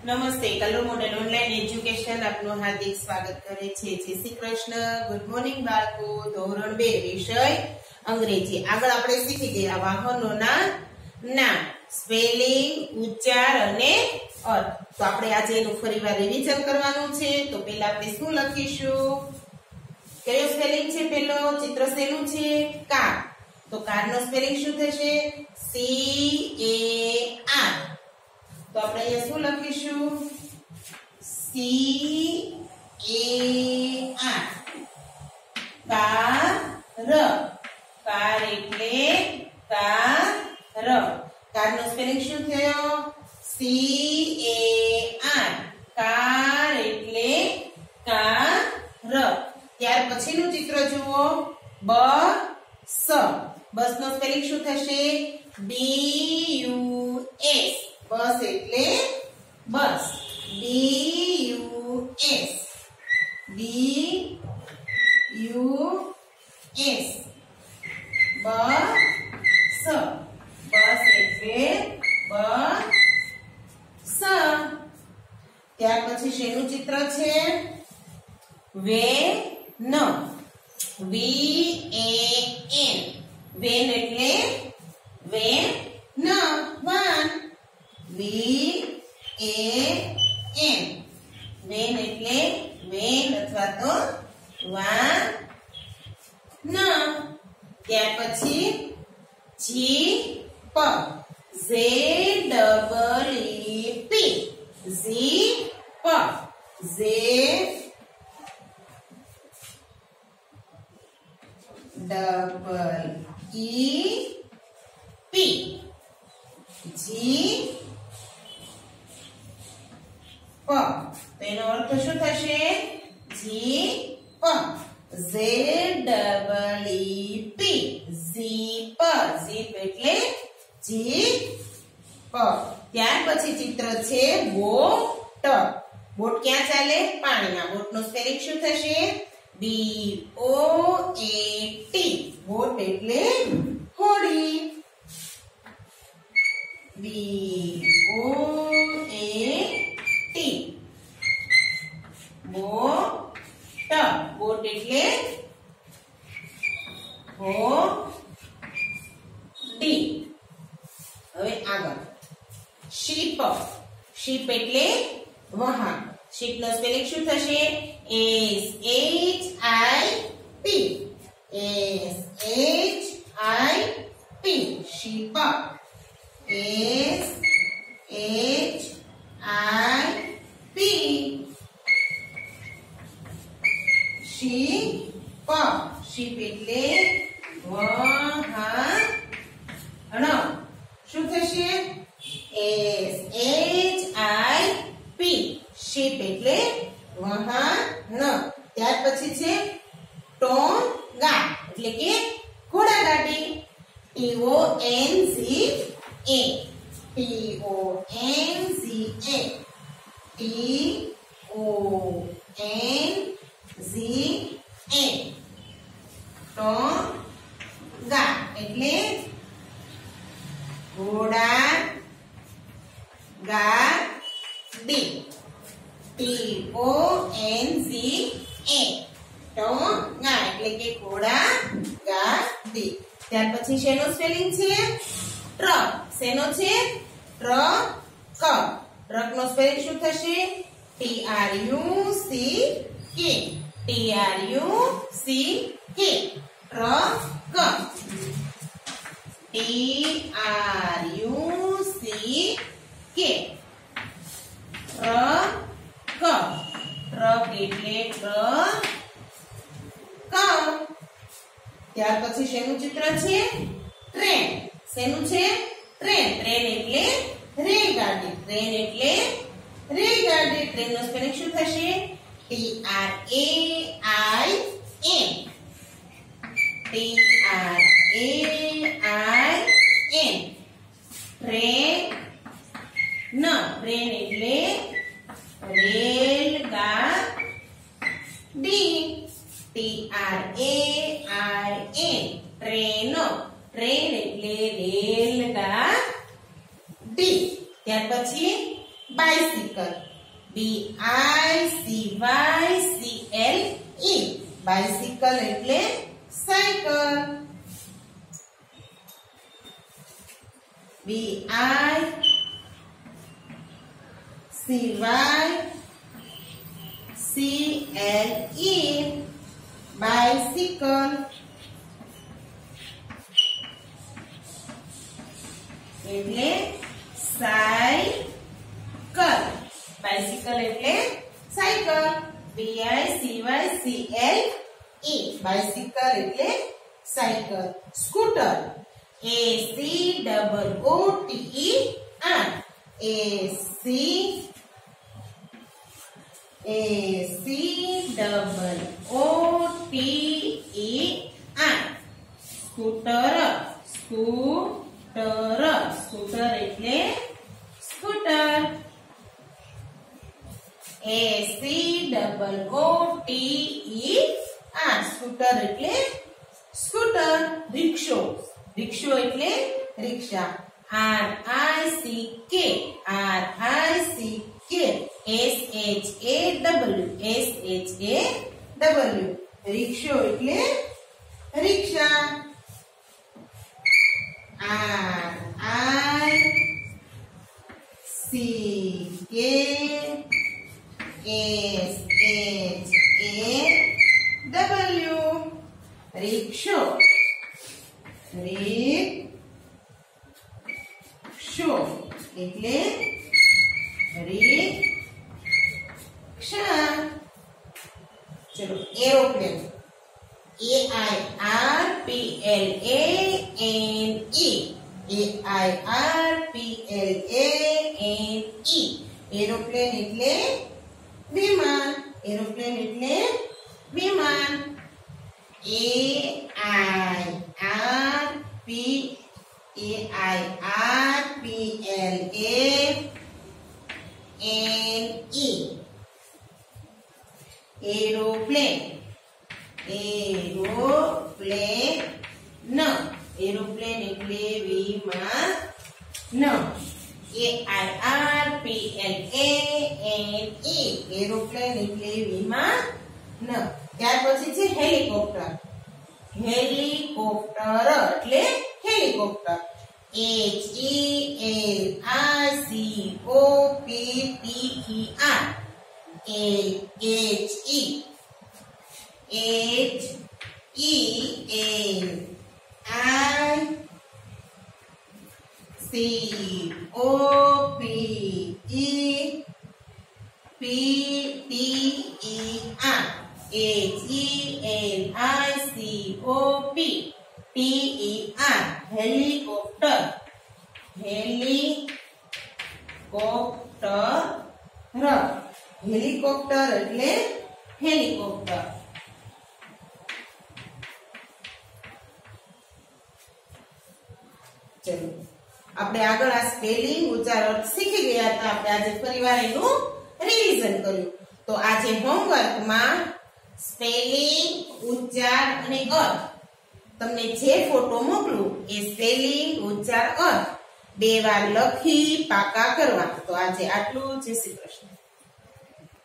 નમસ્તે colour model online education આપનું હાર્દિક સ્વાગત કરે છે. જય શ્રી કૃષ્ણ. ગુડ મોર્નિંગ બાળકો. ધોરણ 2 વિષય અંગ્રેજી. આગળ આપણે શીખી ગયા વાહનોના નામ, સ્પેલિંગ, ઉચ્ચાર અને અર્થ. તો આપણે આજે એનું ફરીવાર રિવિઝન કરવાનું છે. તો પહેલા આપણે શું લખીશું? કયો સ્પેલિંગ છે? પેલો ચિત્ર શેનું છે? કાર. તો કારનો સ્પેલિંગ શું થશે? CAR. तो આપણે અહીંયા શું લખીશું? CAR. કાર એટલે કાર. કારનો સ્પેલિંગ શું થયો? CAR. કાર એટલે કાર. ત્યાર પછીનું ચિત્ર જુઓ. બસ. બસનો સ્પેલિંગ શું થશે? BUS. बस એટલે બસ. BUS. BUS. બસ. બસ એટલે બસ. ત્યાર પછી શેનું ચિત્ર છે? વેન. VAN. વેન એટલે વેન. વાન. VAN. વેન એટલે વેન અથવા તો વાન. ત્યાર પછી jeep. ZEEP. Jeep. ZEEP. Jeep. તો એનો અર્થ શું થશે? જીપ. ZEEP. જીપ. જીપ એટલે જીપ. ત્યાર પછી ચિત્ર છે બોટ. બોટ ક્યાં ચાલે? પાણીમાં. બોટનો સ્પેલિંગ શું થશે? BOAT. બોટ એટલે હોડી. BOAT. બોટ એટલે હોડી. હવે આગળ શીપ. શીપ એટલે વાહન. શીપ નો સ્પેલિંગ શું થશે? SHIP. SHIP. Ship. SHIP. Ship. Ship એટલે વાહન. શું થશે? SHIP. શીપ એટલે વાહન. ત્યાર પછી છે ટોંગા એટલે કે ઘોડાગાડી. TONGA. ટોંગા એટલે ઘોડા ગાડી. ટોંગા એટલે કે ઘોડા ગાડી. ત્યાર પછી શેનો સ્પેલિંગ છે? ટ્રક. શેનો છે? ટ્રક. ટ્રક નો સ્પેલિંગ શું થશે? TRUCK. TRUCK. Truck. TRUCK. Truck. Truck એટલે ટ્રક. ત્યાર પછી શેનું ચિત્ર છે? ટ્રેન. શેનું છે? ટ્રેન. ટ્રેન એટલે રેલગાડી. ટ્રેન એટલે રેલગાડી. ટ્રેન નો સ્પેલિંગ શું થશે? TRAIN. TRAIN. ટ્રેન. ટ્રેન એટલે રેલગાડી. TRAIN. ટ્રેન. ટ્રેન એટલે રેલગાડી. ત્યાર પછી bicycle. B-I-C-Y-C-L-E. bicycle એટલે સાયકલ. B-I-C-Y-C-L-E. bicycle એટલે સાયકલ. bicycle એટલે સાયકલ. B-I-C-Y-C-L-E. bicycle એટલે cycle. Scooter. A-C-O-O-T-E-R. A-C-O-O-T-E-R. Scooter. Scooter એટલે સ્કૂટર. A-C-O-O-T-E-R. સ્કૂટર એટલે સ્કૂટર. રિક્ષો. રિક્ષો એટલે રિક્ષા. R-I-C-K. R-I-C-K. S-H-A-W. S-H-A-W. રિક્ષો એટલે રિક્ષા. R-I-C-K. S-H-A-W. રિક્ષો. રિક્ષો એટલે રિક્ષા. ચલો એરોપ્લેન. A-I-R-P-L-A-N-E. A-I-R-P-L-A-N-E. એરોપ્લેન એટલે વિમાન. એરોપ્લેન એટલે વિમાન. A-I-R-P-L-A-N-E. એરોપ્લેન. એરોપ્લેન. એરોપ્લેન એટલે વિમાન. A-I-R-P-L-A-N-E. એરોપ્લેન એટલે વિમાન. ત્યાર પછી છે હેલિકોપ્ટર. હેલિકોપ્ટર એટલે helicopter. H-E-L-I-C-O-P-T-E-R. H-E-L-I-C-O-P-T-E-R. Helicopter. Helicopter. Helicopter એટલે હેલિકોપ્ટર. ચલો આપણે આગળ આ સ્પેલિંગ ઉચ્ચારણ શીખી ગયા હતા. આપણે આજે ફરીવાર એનું રિવિઝન કર્યું. તો આજે હોમવર્કમાં સ્પેલિંગ, ઉચ્ચાર અને અર્થ તમને જે ફોટો મોકલું એ સ્પેલિંગ, ઉચ્ચાર, અર્થ 2 વાર લખી પાકા કરવા. તો આજે આટલું. જય શ્રી કૃષ્ણ.